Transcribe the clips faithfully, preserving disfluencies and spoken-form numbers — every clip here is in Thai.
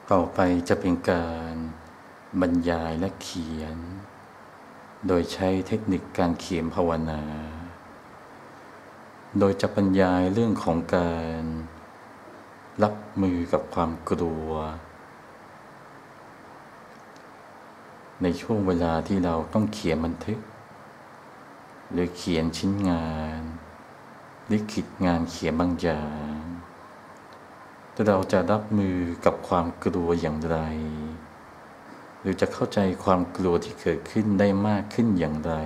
ต่อไปจะเป็นการบรรยายและเขียนโดยใช้เทคนิคการเขียนภาวนาโดยจะบรรยายเรื่องของการรับมือกับความกลัวในช่วงเวลาที่เราต้องเขียนบันทึกหรือเขียนชิ้นงานลิขิตงานเขียนบางอย่างเราจะรับมือกับความกลัวอย่างไรหรือจะเข้าใจความกลัวที่เกิดขึ้นได้มากขึ้นอย่างไร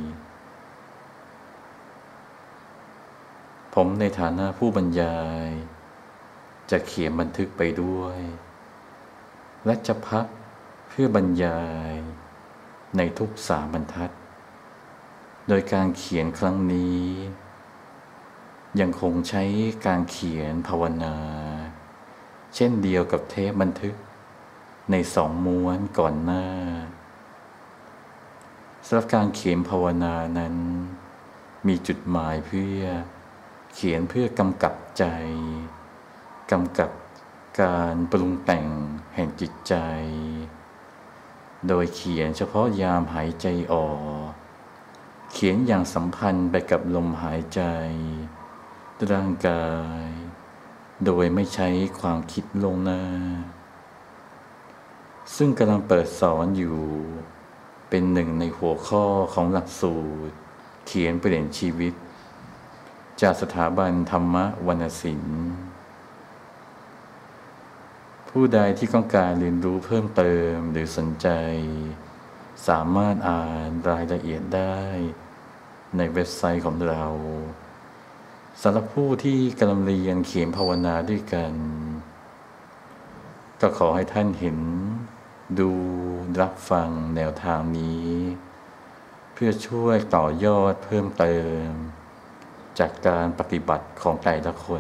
ผมในฐานะผู้บรรยายจะเขียนบันทึกไปด้วยและจะพักเพื่อบรรยายในทุกสามบรรทัดโดยการเขียนครั้งนี้ยังคงใช้การเขียนภาวนาเช่นเดียวกับเทปบันทึกในสองม้วนก่อนหน้าสำหรับการเขียนภาวนานั้นมีจุดหมายเพื่อเขียนเพื่อกำกับใจกำกับการปรุงแต่งแห่งจิตใจโดยเขียนเฉพาะยามหายใจออกเขียนอย่างสัมพันธ์ไปกับลมหายใจร่างกายโดยไม่ใช้ความคิดลงหน้าซึ่งกำลังเปิดสอนอยู่เป็นหนึ่งในหัวข้อของหลักสูตรเขียนเปลี่ยนชีวิตจากสถาบันธรรมวรรณศิลป์ผู้ใดที่ต้องการเรียนรู้เพิ่มเติมหรือสนใจสามารถอ่านรายละเอียดได้ในเว็บไซต์ของเราสำหรับผู้ที่กำลังเรียนเขียนภาวนาด้วยกันก็ขอให้ท่านเห็นดูรับฟังแนวทางนี้เพื่อช่วยต่อยอดเพิ่มเติมจากการปฏิบัติของแต่ละคน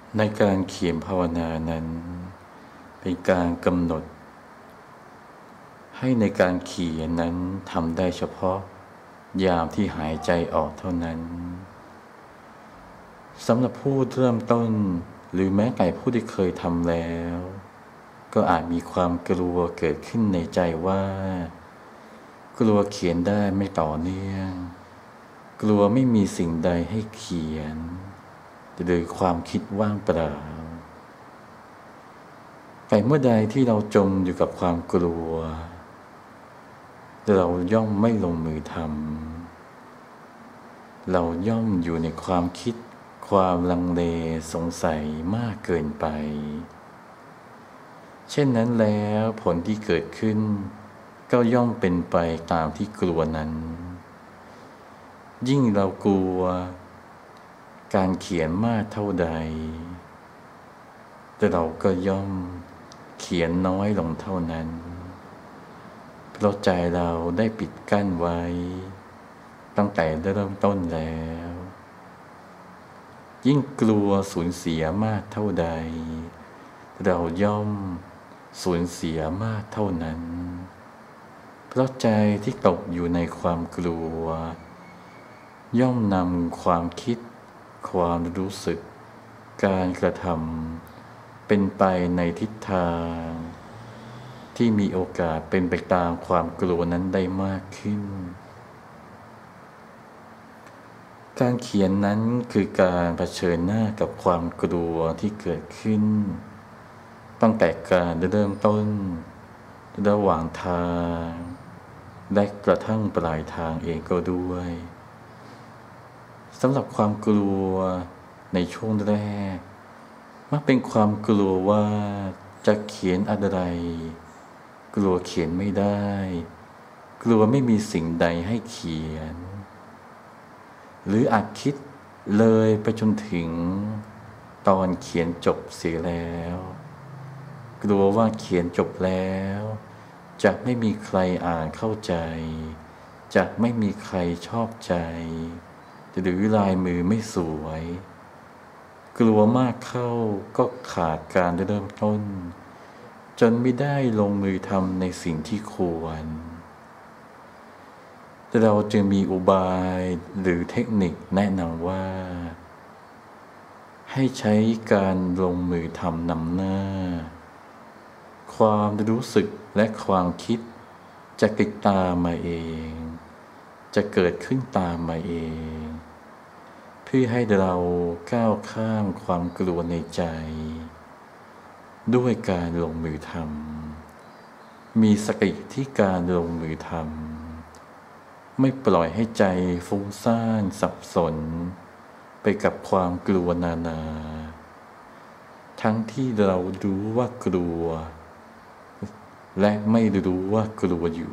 ในการเขียนภาวนานั้นเป็นการกำหนดให้ในการเขียนนั้นทำได้เฉพาะยามที่หายใจออกเท่านั้นสำหรับผู้เริ่มต้นหรือแม้แต่ผู้ที่เคยทำแล้วก็อาจมีความกลัวเกิดขึ้นในใจว่ากลัวเขียนได้ไม่ต่อเนื่องกลัวไม่มีสิ่งใดให้เขียนหรือความคิดว่างเปล่าแต่เมื่อใดที่เราจมอยู่กับความกลัวเราย่อมไม่ลงมือทำเราย่อมอยู่ในความคิดความลังเลสงสัยมากเกินไปเช่นนั้นแล้วผลที่เกิดขึ้นก็ย่อมเป็นไปตามที่กลัวนั้นยิ่งเรากลัวการเขียนมากเท่าใดแต่เราก็ย่อมเขียนน้อยลงเท่านั้นเพราะใจเราได้ปิดกั้นไว้ตั้งแต่เริ่มต้นแล้วยิ่งกลัวสูญเสียมากเท่าใดเราย่อมสูญเสียมากเท่านั้นเพราะใจที่ตกอยู่ในความกลัวย่อมนำความคิดความรู้สึกการกระทำเป็นไปในทิศทางที่มีโอกาสเป็นไปตามความกลัวนั้นได้มากขึ้นการเขียนนั้นคือการเผชิญหน้ากับความกลัวที่เกิดขึ้นตั้งแต่การเริ่มต้นระหว่างทางและกระทั่งปลายทางเองก็ด้วยสำหรับความกลัวในช่วงแรกมักเป็นความกลัวว่าจะเขียนอะไรกลัวเขียนไม่ได้กลัวไม่มีสิ่งใดให้เขียนหรืออาจคิดเลยไปจนถึงตอนเขียนจบเสียแล้วกลัวว่าเขียนจบแล้วจะไม่มีใครอ่านเข้าใจจะไม่มีใครชอบใจหรือลายมือไม่สวยกลัวมากเข้าก็ขาดการเริ่มต้นจนไม่ได้ลงมือทำในสิ่งที่ควรเราจึงมีอุบายหรือเทคนิคแนะนำว่าให้ใช้การลงมือทำนำหน้าความรู้สึกและความคิดจะติดตามมาเองจะเกิดขึ้นตามมาเองเพื่อให้เราก้าวข้ามความกลัวในใจด้วยการลงมือทำมีสติที่การลงมือทำไม่ปล่อยให้ใจฟุ้งซ่านสับสนไปกับความกลัวนานาทั้งที่เรารู้ว่ากลัวและไม่รู้ว่ากลัวอยู่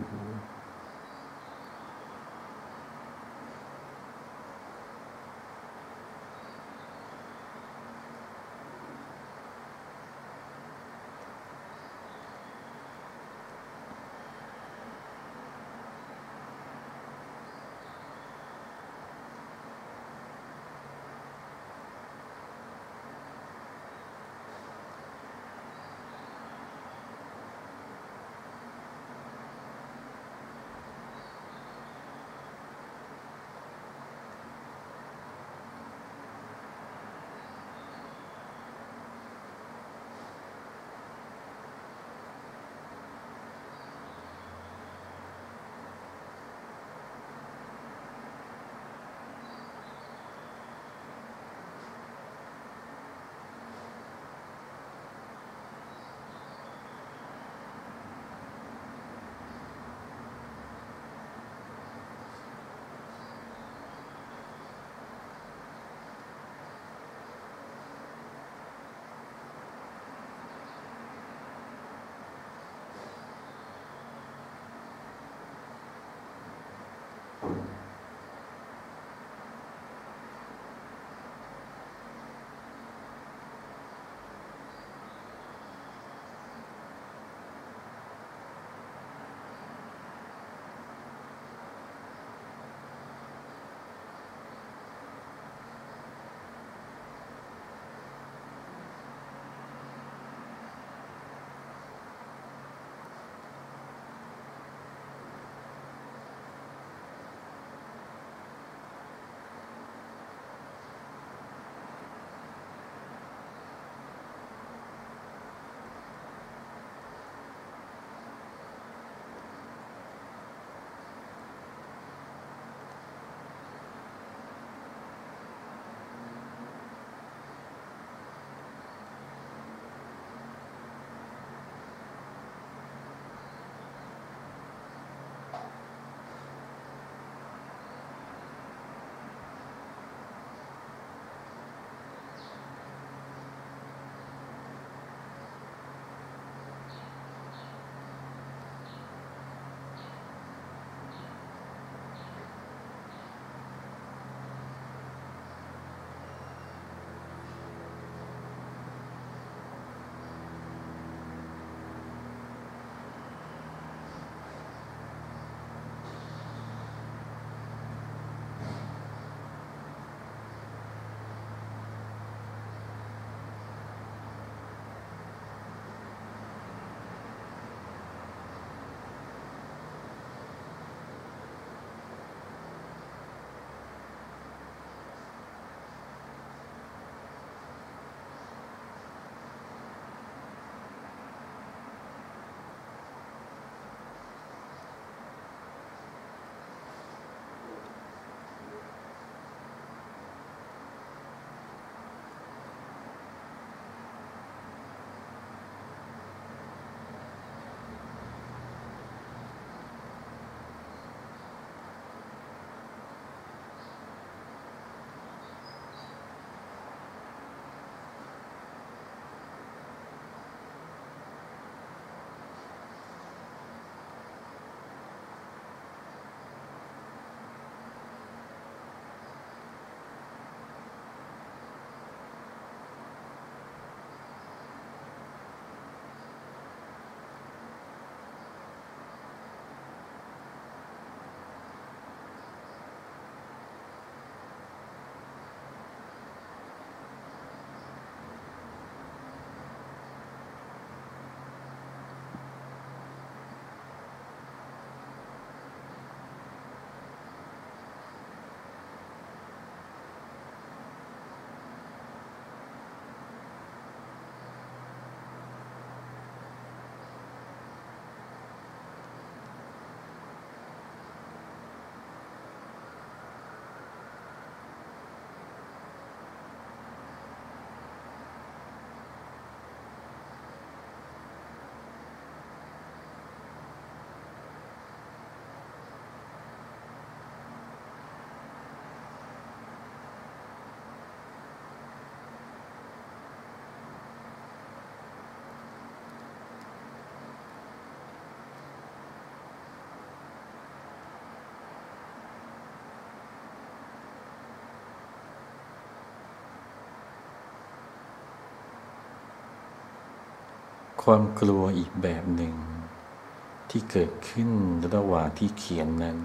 ความกลัวอีกแบบหนึ่งที่เกิดขึ้นระหว่างที่เขียนนั้น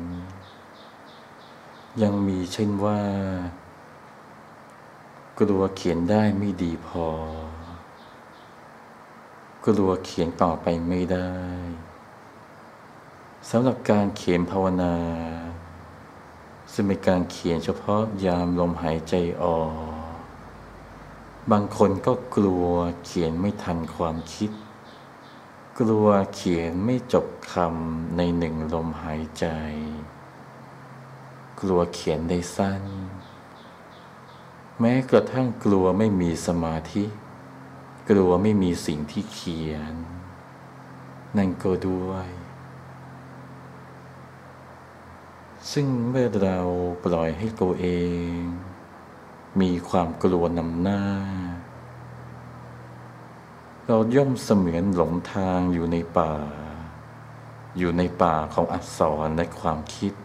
ยังมีเช่นว่ากลัวเขียนได้ไม่ดีพอกลัวเขียนต่อไปไม่ได้สำหรับการเขียนภาวนาซึ่งเป็นการเขียนเฉพาะยามลมหายใจออกบางคนก็กลัวเขียนไม่ทันความคิดกลัวเขียนไม่จบคำในหนึ่งลมหายใจกลัวเขียนได้สั้นแม้กระทั่งกลัวไม่มีสมาธิกลัวไม่มีสิ่งที่เขียนนั่นก็ด้วยซึ่งเมื่อเราปล่อยให้ตัวเองมีความกลัวนำหน้าเราย่อมเสมือนหลงทางอยู่ในป่าอยู่ในป่าของอักษรและความคิด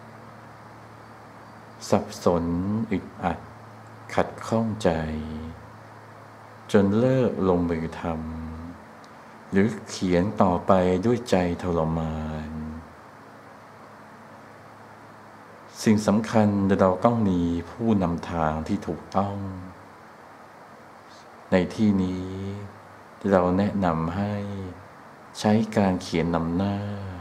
สับสนอึดอัดขัดข้องใจจนเลิกลงมือทำหรือเขียนต่อไปด้วยใจทรมานสิ่งสำคัญเราต้องมีผู้นำทางที่ถูกต้องในที่นี้เราแนะนำให้ใช้การเขียนนำหน้า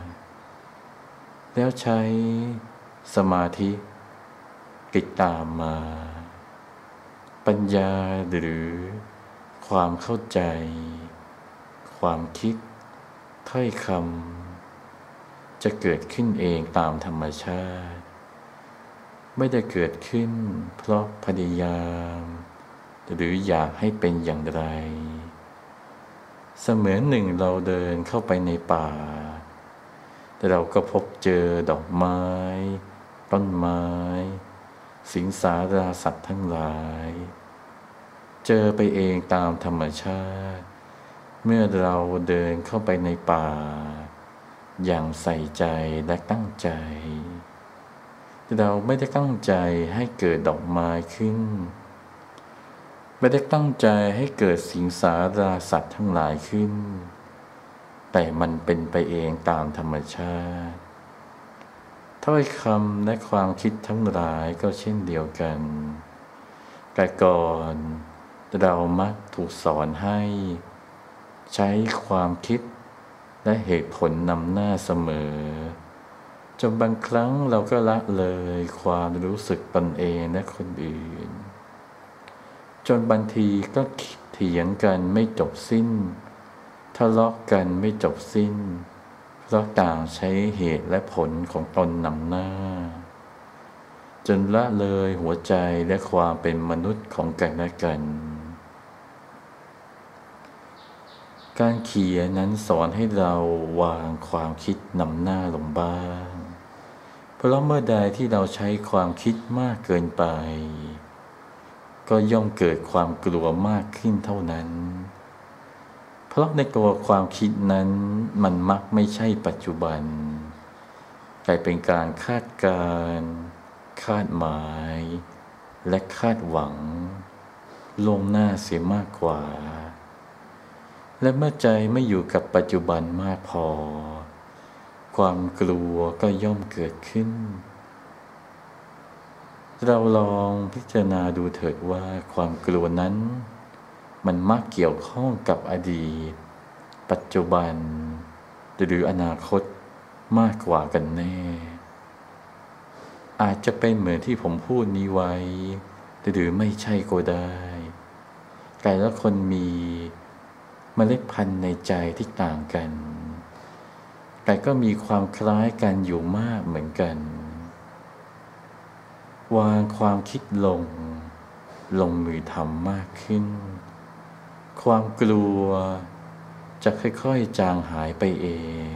แล้วใช้สมาธิติดตามมาปัญญาหรือความเข้าใจความคิดถ้อยคำจะเกิดขึ้นเองตามธรรมชาติไม่ได้เกิดขึ้นเพราะพยายามหรืออยากให้เป็นอย่างไรเสมือนหนึ่งเราเดินเข้าไปในป่าแต่เราก็พบเจอดอกไม้ต้นไม้สิงสาราสัตว์ทั้งหลายเจอไปเองตามธรรมชาติเมื่อเราเดินเข้าไปในป่าอย่างใส่ใจและตั้งใจเราไม่ได้ตั้งใจให้เกิดดอกไม้ขึ้นไม่ได้ตั้งใจให้เกิดสิงสาราสัตว์ทั้งหลายขึ้นแต่มันเป็นไปเองตามธรรมชาติถ้อยคำและความคิดทั้งหลายก็เช่นเดียวกันแต่ก่อนเรามักถูกสอนให้ใช้ความคิดและเหตุผลนำหน้าเสมอจนบางครั้งเราก็ละเลยความรู้สึกตนเองและคนอื่นจนบางทีก็เถียงกันไม่จบสิ้นทะเลาะกันไม่จบสิ้นเพราะต่างใช้เหตุและผลของตนนำหน้าจนละเลยหัวใจและความเป็นมนุษย์ของกันและกันการเขียนนั้นสอนให้เราวางความคิดนำหน้าลงบ้างเพราะเมื่อใดที่เราใช้ความคิดมากเกินไปก็ย่อมเกิดความกลัวมากขึ้นเท่านั้นเพราะในตัวความคิดนั้นมันมักไม่ใช่ปัจจุบันแต่เป็นการคาดการณ์คาดหมายและคาดหวังล่วงหน้าเสียมากกว่าและเมื่อใจไม่อยู่กับปัจจุบันมากพอความกลัวก็ย่อมเกิดขึ้นเราลองพิจารณาดูเถิดว่าความกลัวนั้นมันมักเกี่ยวข้องกับอดีตปัจจุบันหรืออนาคตมากกว่ากันแน่อาจจะเป็นเหมือนที่ผมพูดนี้ไว้หรือไม่ใช่ก็ได้แต่ละคนมีเมล็ดพันธุ์ในใจที่ต่างกันแต่ก็มีความคล้ายกันอยู่มากเหมือนกันวางความคิดลงลงมือทำมากขึ้นความกลัวจะค่อยๆจางหายไปเอง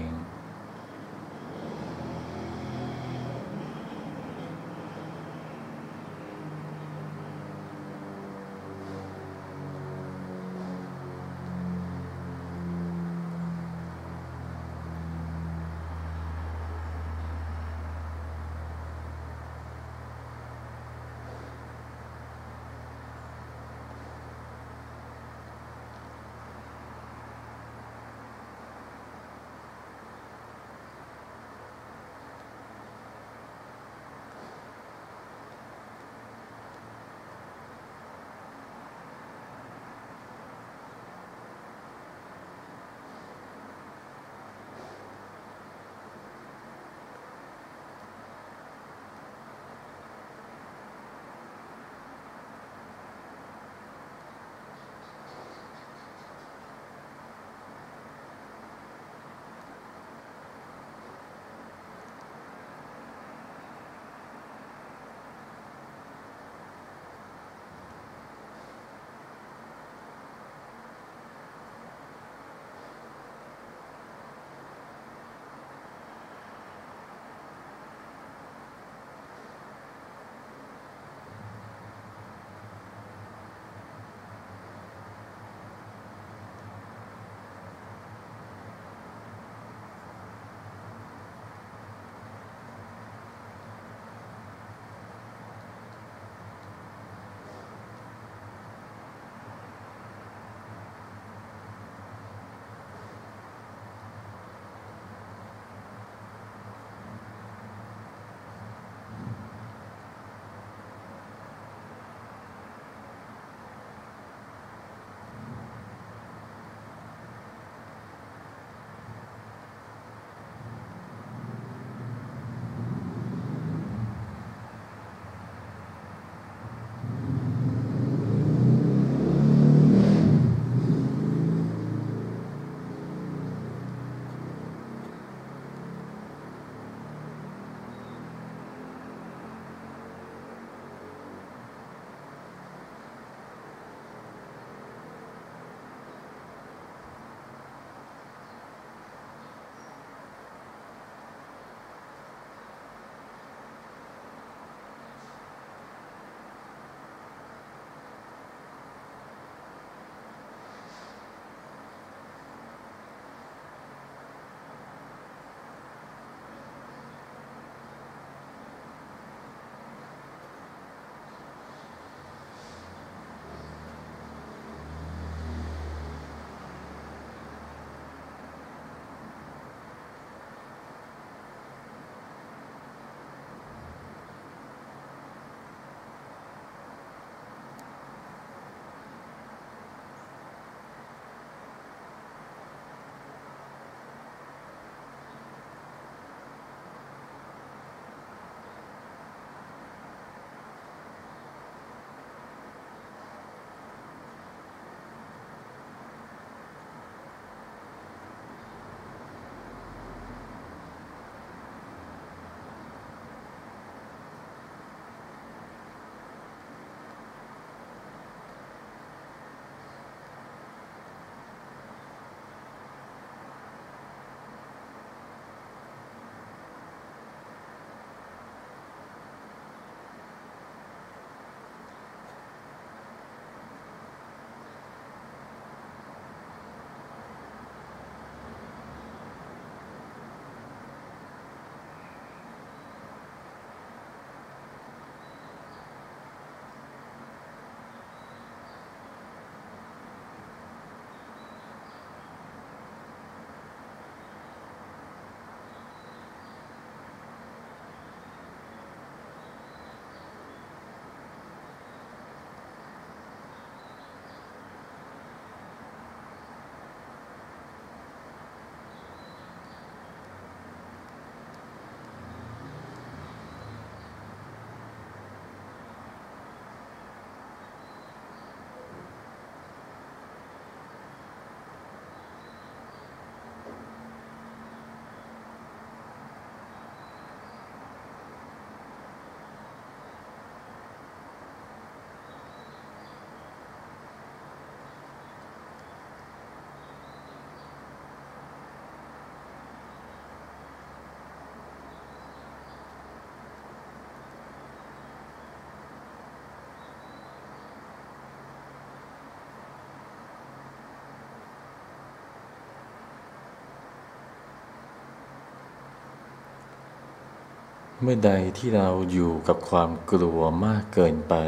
เมื่อใดที่เราอยู่กับความกลัวมากเกินไป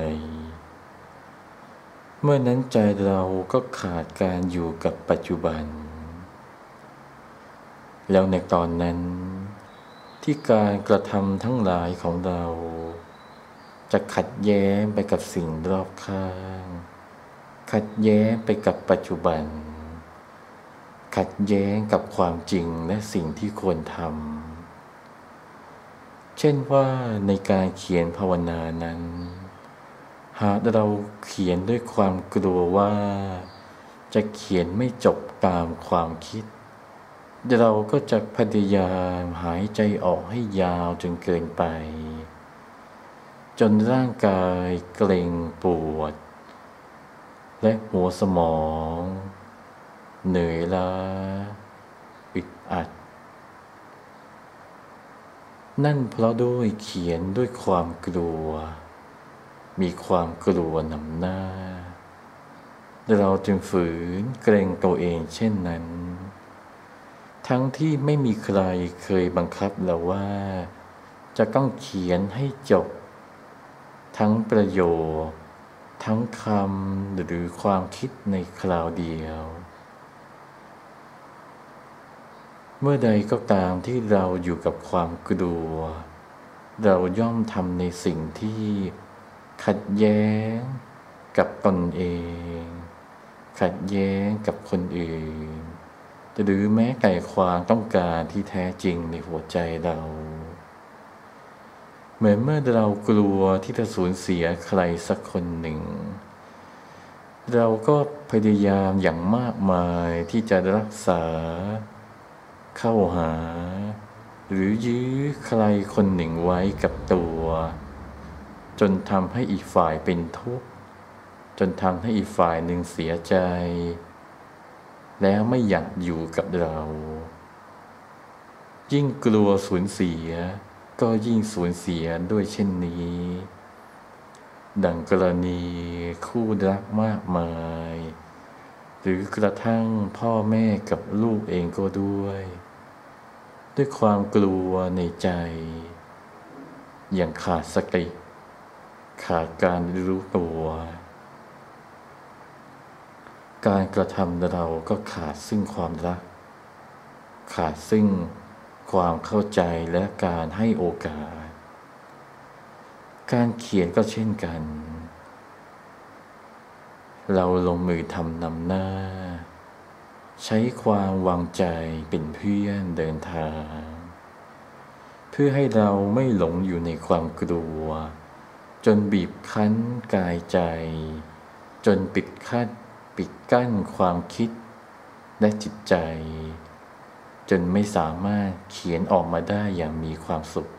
เมื่อนั้นใจเราก็ขาดการอยู่กับปัจจุบันแล้วในตอนนั้นที่การกระทำทั้งหลายของเราจะขัดแย้งไปกับสิ่งรอบข้างขัดแย้งไปกับปัจจุบันขัดแย้งกับความจริงและสิ่งที่ควรทำเช่นว่าในการเขียนภาวนานั้นหากเราเขียนด้วยความกลัวว่าจะเขียนไม่จบตามความคิดเราก็จะพยายามหายใจออกให้ยาวจนเกินไปจนร่างกายเกร็งปวดและหัวสมองเหนื่อยล้าอึดอัดนั่นเพราะด้วยเขียนด้วยความกลัวมีความกลัวนำหน้าเราจึงฝืนเกรงตัวเองเช่นนั้นทั้งที่ไม่มีใครเคยบังคับเราว่าจะต้องเขียนให้จบทั้งประโยคทั้งคำหรือความคิดในคราวเดียวเมื่อใดก็ตามที่เราอยู่กับความกลัวเราย่อมทำในสิ่งที่ขัดแย้งกับตนเองขัดแย้งกับคนอื่นหรือแม้แต่ความต้องการที่แท้จริงในหัวใจเราเหมือนเมื่อเรากลัวที่จะสูญเสียใครสักคนหนึ่งเราก็พยายามอย่างมากมายที่จะรักษาเข้าหาหรือยื้อใครคนหนึ่งไว้กับตัวจนทำให้อีกฝ่ายเป็นทุกข์จนทำให้อีกฝ่ายหนึ่งเสียใจแล้วไม่อยากอยู่กับเรายิ่งกลัวสูญเสียก็ยิ่งสูญเสียด้วยเช่นนี้ดังกรณีคู่รักมากมายหรือกระทั่งพ่อแม่กับลูกเองก็ด้วยด้วยความกลัวในใจอย่างขาดสติขาดการรู้ตัวการกระทำเราก็ขาดซึ่งความรักขาดซึ่งความเข้าใจและการให้โอกาสการเขียนก็เช่นกันเราลงมือทำนำหน้าใช้ความวางใจเป็นเพื่อนเดินทางเพื่อให้เราไม่หลงอยู่ในความกลัวจนบีบคั้นกายใจจนปิดคัดปิดกั้นความคิดและจิตใจจนไม่สามารถเขียนออกมาได้อย่างมีความสุข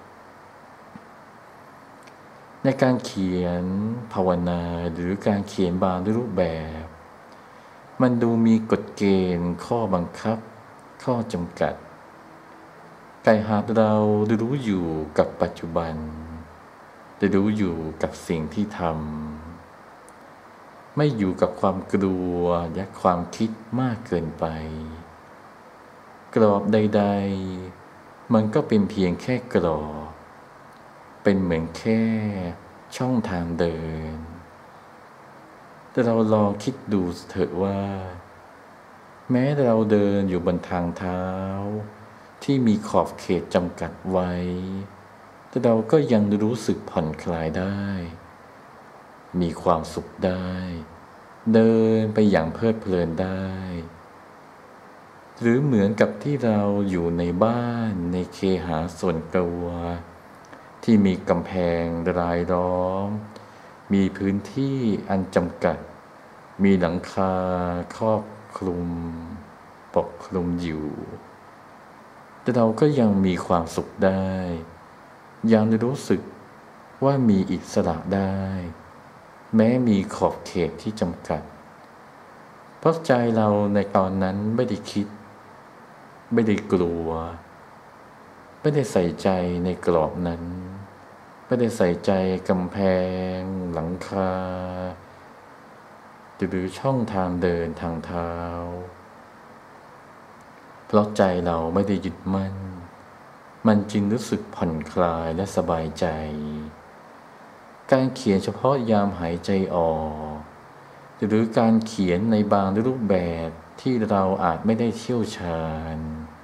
ในการเขียนภาวนาหรือการเขียนบางรูปแบบมันดูมีกฎเกณฑ์ข้อบังคับข้อจำกัดแต่หากเรารู้อยู่กับปัจจุบันรู้อยู่กับสิ่งที่ทำไม่อยู่กับความกลัวและความคิดมากเกินไปกรอบใดๆมันก็เป็นเพียงแค่กรอบเป็นเหมือนแค่ช่องทางเดินแต่เราลองคิดดูเถอะว่าแม้เราเดินอยู่บนทางเท้าที่มีขอบเขตจำกัดไว้แต่เราก็ยังรู้สึกผ่อนคลายได้มีความสุขได้เดินไปอย่างเพลิดเพลินได้หรือเหมือนกับที่เราอยู่ในบ้านในเคหะส่วนตัวที่มีกำแพงรายล้อมมีพื้นที่อันจำกัดมีหลังคาครอบคลุมปกคลุมอยู่แต่เราก็ยังมีความสุขได้ยังรู้สึกว่ามีอิสระได้แม้มีขอบเขตที่จำกัดเพราะใจเราในตอนนั้นไม่ได้คิดไม่ได้กลัวไม่ได้ใส่ใจในกรอบนั้นไม่ได้ใส่ใจกำแพงหลังคาหรือช่องทางเดินทางเท้าเพราะใจเราไม่ได้ยึดมั่นมันจึงรู้สึกผ่อนคลายและสบายใจการเขียนเฉพาะยามหายใจออกหรือการเขียนในบางรูปแบบที่เราอาจไม่ได้เชี่ยวชาญ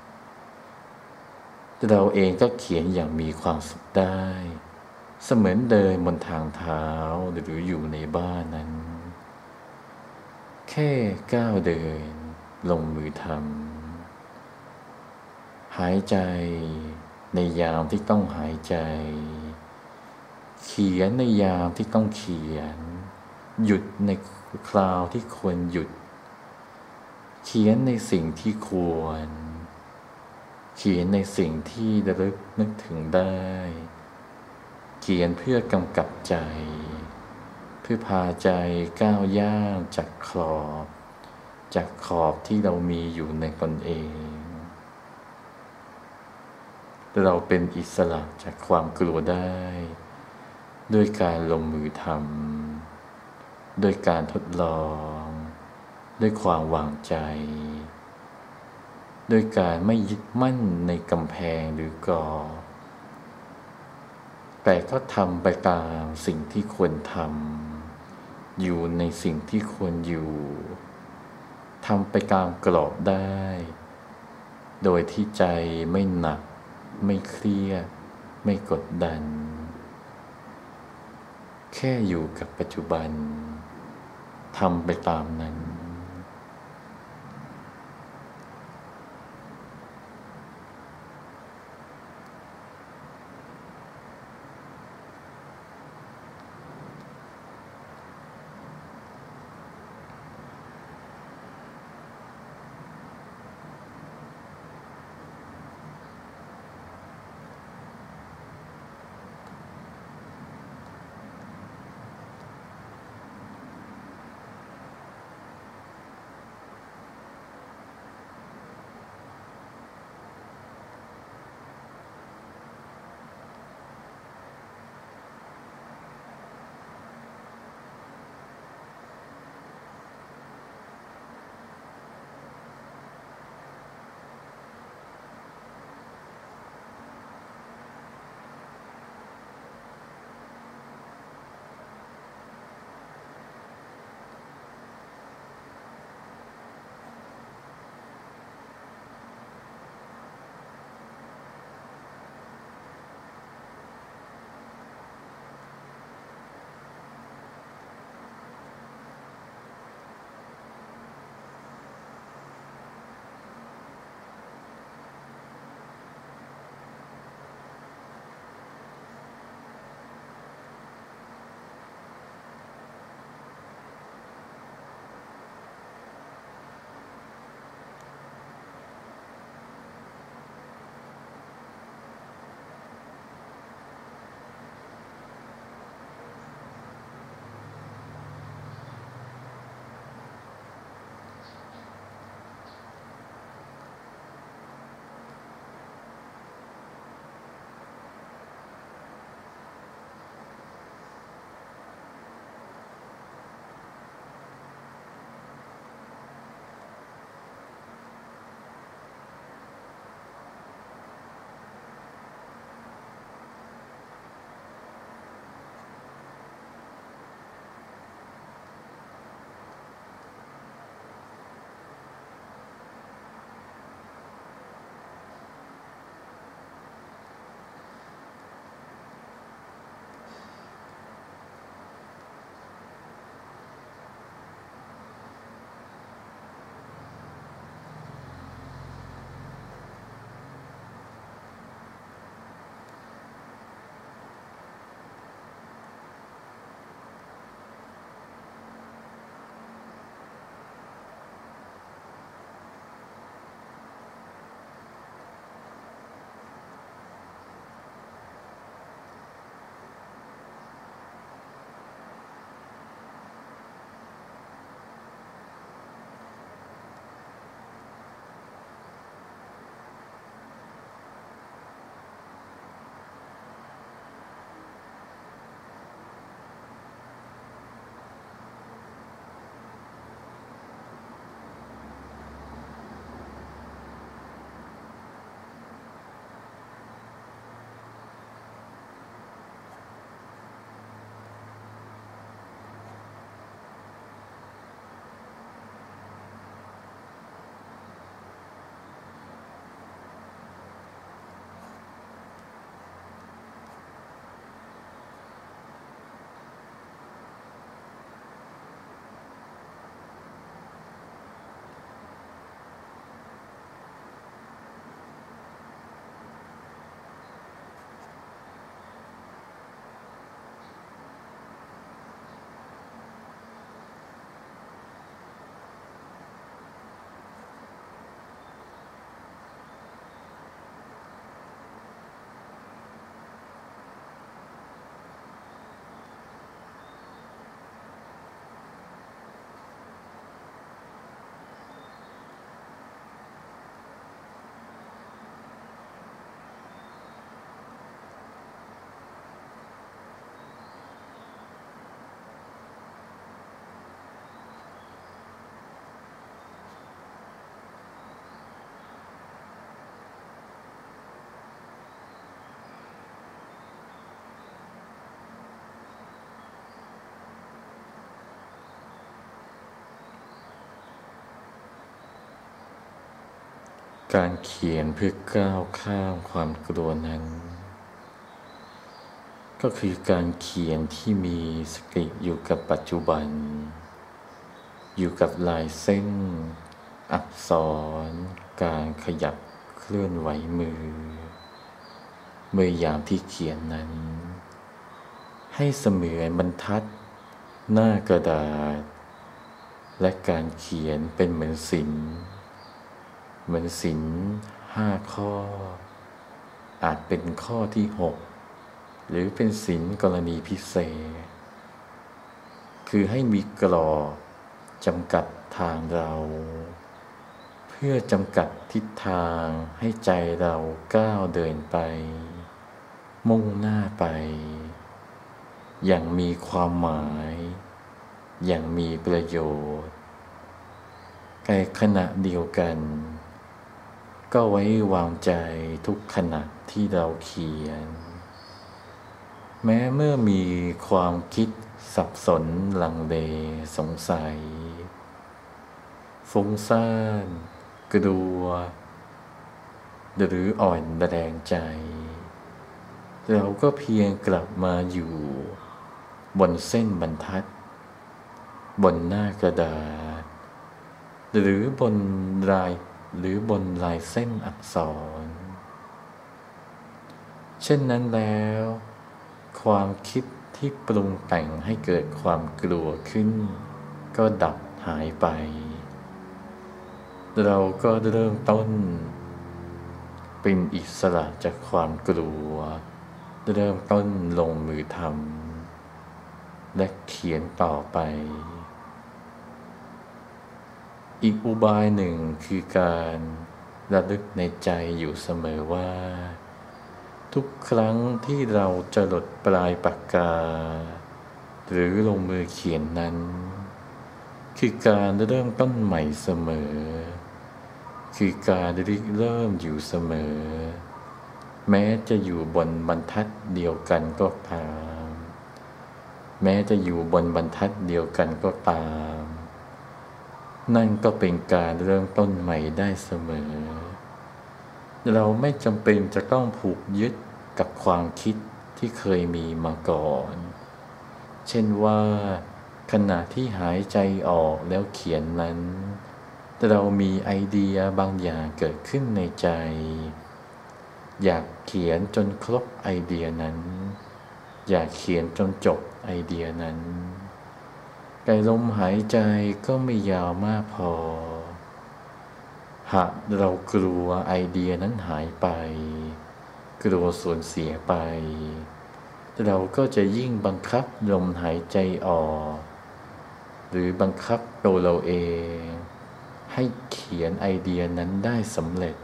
เราเองก็เขียนอย่างมีความสุขได้เสมือนเดินบนทางเท้าหรืออยู่ในบ้านนั้นแค่ก้าวเดินลงมือทำหายใจในยามที่ต้องหายใจเขียนในยามที่ต้องเขียนหยุดในคราวที่ควรหยุดเขียนในสิ่งที่ควรเขียนในสิ่งที่ระลึกนึกถึงได้เขียนเพื่อกำกับใจเพื่อพาใจก้าวย่างจากขอบจากขอบที่เรามีอยู่ในตนเองเราเป็นอิสระจากความกลัวได้ด้วยการลงมือทำด้วยการทดลองด้วยความวางใจด้วยการไม่ยึดมั่นในกำแพงหรือกรอบแต่ก็ทำไปตามสิ่งที่ควรทำอยู่ในสิ่งที่ควรอยู่ทำไปตามกรอบได้โดยที่ใจไม่หนักไม่เครียดไม่กดดันแค่อยู่กับปัจจุบันทำไปตามนั้นการเขียนเพื่อก้าวข้ามความกลัวนั้นก็คือการเขียนที่มีสติอยู่กับปัจจุบันอยู่กับลายเส้นอักษรการขยับเคลื่อนไหวมือเมื่อยามที่เขียนนั้นให้เสมือนบรรทัดหน้ากระดาษและการเขียนเป็นเหมือนศิลป์เหมือนศิลป์ห้าข้ออาจเป็นข้อที่หกหรือเป็นศิลป์กรณีพิเศษคือให้มีกรอบจำกัดทางเราเพื่อจำกัดทิศทางให้ใจเราก้าวเดินไปมุ่งหน้าไปอย่างมีความหมายอย่างมีประโยชน์ในขณะเดียวกันก็ไว้วางใจทุกขณะที่เราเขียนแม้เมื่อมีความคิดสับสนลังเลสงสัยฟุ้งซ่านกลัวหรืออ่อนแรงใจเราก็เพียงกลับมาอยู่บนเส้นบรรทัดบนหน้ากระดาษหรือบนลายหรือบนลายเส้นอักษรเช่นนั้นแล้วความคิดที่ปรุงแต่งให้เกิดความกลัวขึ้นก็ดับหายไปเราก็เริ่มต้นเป็นอิสระจากความกลัวเริ่มต้นลงมือทำและเขียนต่อไปอีกอุบายหนึ่งคือการระลึกในใจอยู่เสมอว่าทุกครั้งที่เราจะหลดปลายปากกาหรือลงมือเขียนนั้นคือการเริ่มต้นใหม่เสมอคือการริเริ่มอยู่เสมอแม้จะอยู่บนบรรทัดเดียวกันก็ตามแม้จะอยู่บนบรรทัดเดียวกันก็ตามนั่นก็เป็นการเริ่มต้นใหม่ได้เสมอเราไม่จำเป็นจะต้องผูกยึดกับความคิดที่เคยมีมาก่อนเช่นว่าขณะที่หายใจออกแล้วเขียนนั้นเรามีไอเดียบางอย่างเกิดขึ้นในใจอยากเขียนจนครบไอเดียนั้นอยากเขียนจนจบไอเดียนั้นแต่ลมหายใจก็ไม่ยาวมากพอหากเรากลัวไอเดียนั้นหายไปกลัวสูญเสียไปเราก็จะยิ่งบังคับลมหายใจออกหรือบังคับตัวเราเองให้เขียนไอเดียนั้นได้สำเร็จ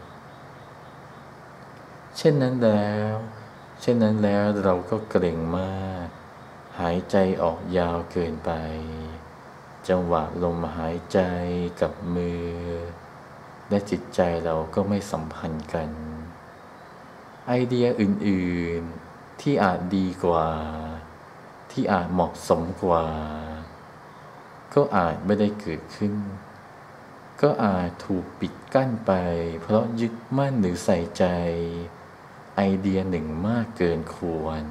เช่นนั้นแล้วเช่นนั้นแล้วเราก็เกร็งมากหายใจออกยาวเกินไปจังหวะลมหายใจกับมือและจิตใจเราก็ไม่สัมพันธ์กันไอเดียอื่นๆที่อาจดีกว่าที่อาจเหมาะสมกว่าก็อาจไม่ได้เกิดขึ้นก็อาจถูกปิดกั้นไปเพราะยึดมั่นหรือใส่ใจไอเดียหนึ่งมากเกินควร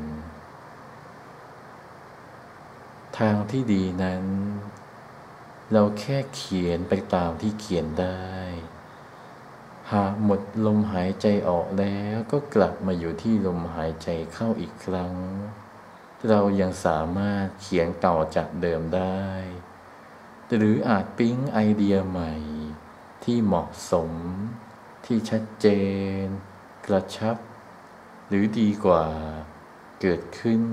ทางที่ดีนั้นเราแค่เขียนไปตามที่เขียนได้หากหมดลมหายใจออกแล้วก็กลับมาอยู่ที่ลมหายใจเข้าอีกครั้งเรายังสามารถเขียนต่อจากเดิมได้หรืออาจปิ๊งไอเดียใหม่ที่เหมาะสมที่ชัดเจนกระชับหรือดีกว่าเกิดขึ้น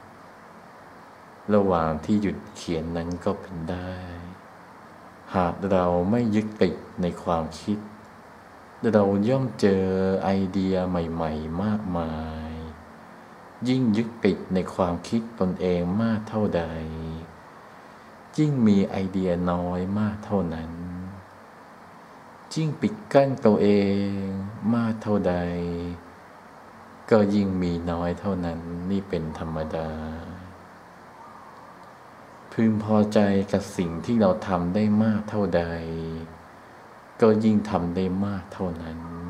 ระหว่างที่หยุดเขียนนั้นก็เป็นได้หากเราไม่ยึดติดในความคิดเราย่อมเจอไอเดียใหม่ๆมากมายยิ่งยึดติดในความคิดตนเองมากเท่าใดยิ่งมีไอเดียน้อยมากเท่านั้นยิ่งปิดกั้นตัวเองมากเท่าใดก็ยิ่งมีน้อยเท่านั้นนี่เป็นธรรมดาพึงพอใจกับสิ่งที่เราทำได้มากเท่าใดก็ยิ่งทำได้มากเท่านั้น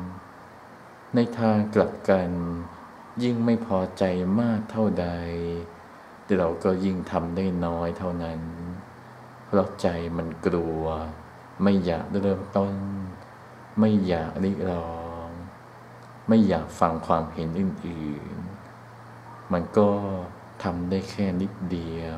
ในทางกลับกันยิ่งไม่พอใจมากเท่าใดเราก็ยิ่งทำได้น้อยเท่านั้นเพราะใจมันกลัวไม่อยากเริ่มต้นไม่อยากริลองไม่อยากฟังความเห็นอื่นๆมันก็ทำได้แค่นิดเดียว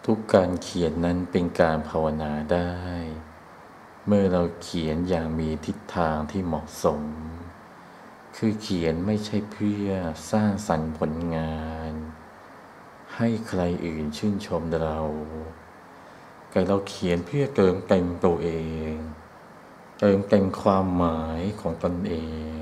ทุกการเขียนนั้นเป็นการภาวนาได้ เมื่อเราเขียนอย่างมีทิศทางที่เหมาะสม คือเขียนไม่ใช่เพื่อสร้างสรรค์ผลงาน ให้ใครอื่นชื่นชมเรา แต่เราเขียนเพื่อเติมเต็มตัวเอง เติมเต็มความหมายของตนเอง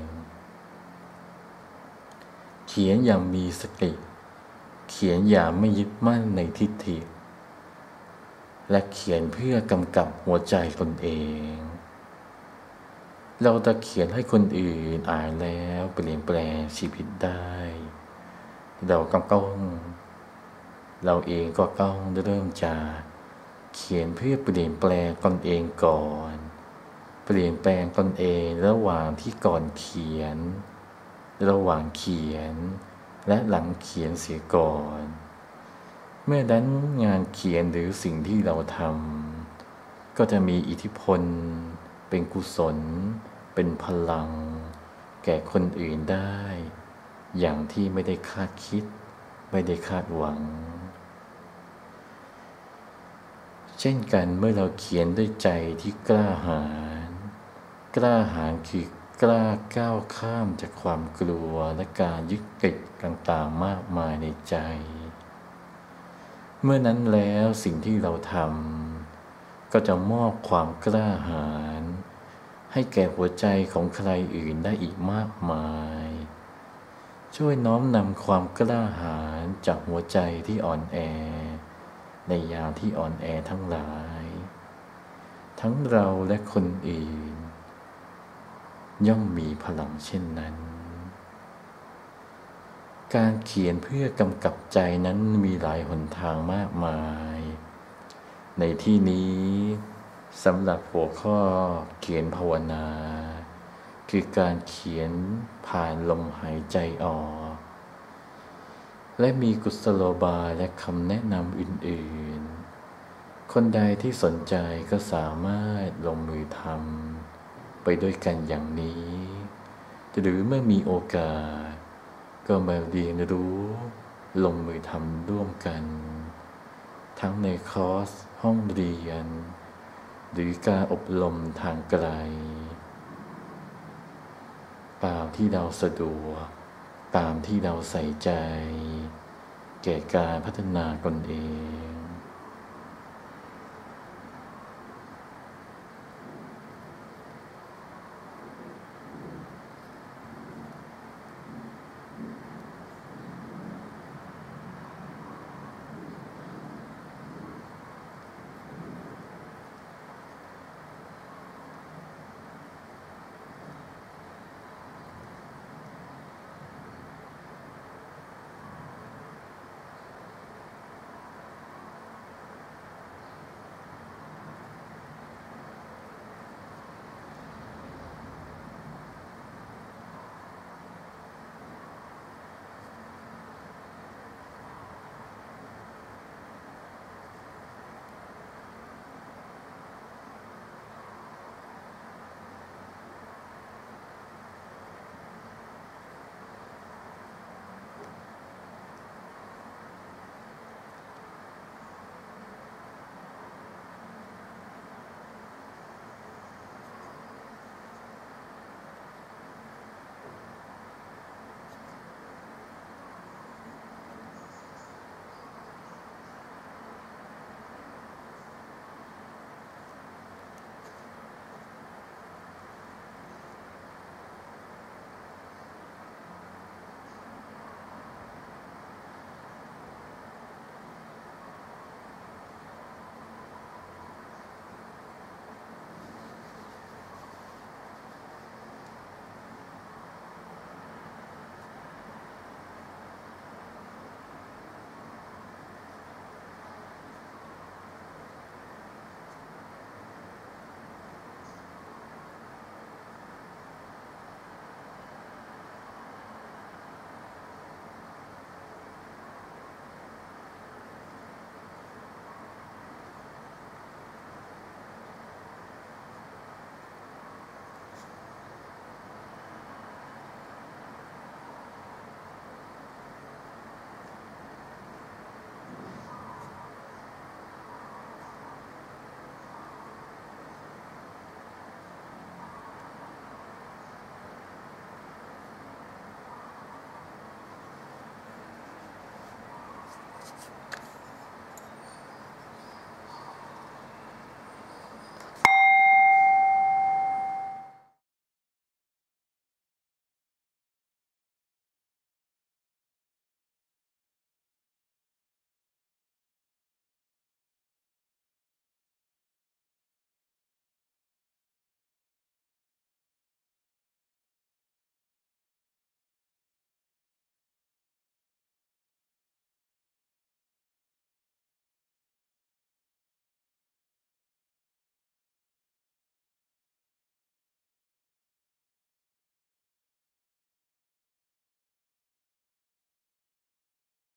เขียนอย่างมีสติ เขียนอย่างไม่ยึดมั่นในทิฏฐิ และเขียนเพื่อกำกับหัวใจตนเอง เราจะเขียนให้คนอื่นอ่านแล้วเปลี่ยนแปลงชีวิตได้ เราก็ต้องเราเองก็ต้องเริ่มจากเขียนเพื่อเปลี่ยนแปลงตนเองก่อน เปลี่ยนแปลงตนเองระหว่างที่ก่อนเขียน ระหว่างเขียนและหลังเขียนเสียก่อน เมื่อนั้นงานเขียนหรือสิ่งที่เราทำก็จะมีอิทธิพลเป็นกุศลเป็นพลังแก่คนอื่นได้ อย่างที่ไม่ได้คาดคิดไม่ได้คาดหวัง เช่นกันเมื่อเราเขียนด้วยใจที่กล้าหาญกล้าหาญคือกล้าก้าวข้ามจากความกลัวและการยึดติดต่างๆมากมายในใจ เมื่อนั้นแล้วสิ่งที่เราทำก็จะมอบความกล้าหาญให้แก่หัวใจของใครอื่นได้อีกมากมาย ช่วยน้อมนำความกล้าหาญจากหัวใจที่อ่อนแอในยามที่อ่อนแอทั้งหลาย ทั้งเราและคนอื่นย่อมมีพลังเช่นนั้น การเขียนเพื่อกำกับใจนั้นมีหลายหนทางมากมาย ในที่นี้สำหรับหัวข้อเขียนภาวนา คือการเขียนผ่านลมหายใจออก และมีกุศโลบายและคำแนะนำอื่นๆ คนใดที่สนใจก็สามารถลงมือทำไปด้วยกันอย่างนี้ หรือเมื่อมีโอกาสก็มาเรียนรู้ลงมือทำร่วมกัน ทั้งในคอร์สห้องเรียน หรือการอบรมทางไกลตามที่เราสะดวกตามที่เราใส่ใจแก่การพัฒนาตนเอง